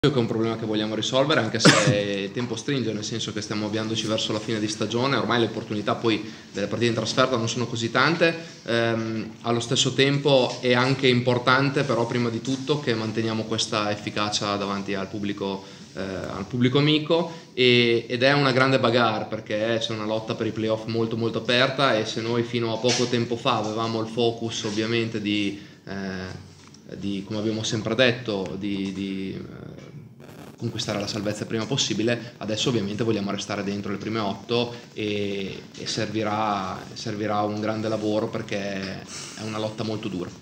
Che è un problema che vogliamo risolvere, anche se il tempo stringe, nel senso che stiamo avviandoci verso la fine di stagione, ormai le opportunità poi delle partite in trasferta non sono così tante, allo stesso tempo è anche importante però prima di tutto che manteniamo questa efficacia davanti al pubblico amico ed è una grande bagarre, perché c'è una lotta per i playoff molto molto aperta, e se noi fino a poco tempo fa avevamo il focus ovviamente di come abbiamo sempre detto, di conquistare la salvezza il prima possibile, adesso ovviamente vogliamo restare dentro le prime 8 e servirà un grande lavoro, perché è una lotta molto dura.